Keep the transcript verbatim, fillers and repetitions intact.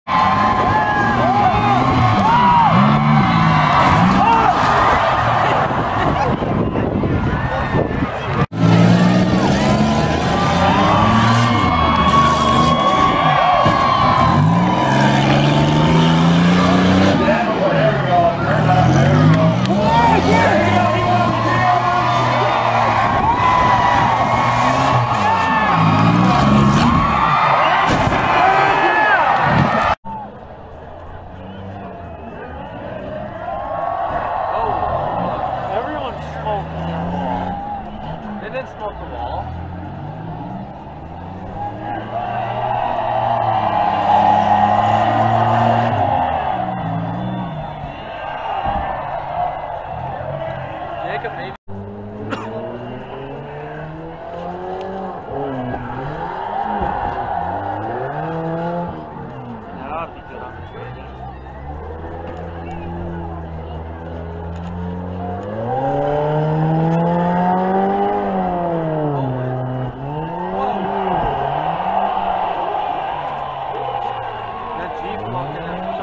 Smoke the wall. Jacob, maybe. That'd be good on the training. Jeep walking in.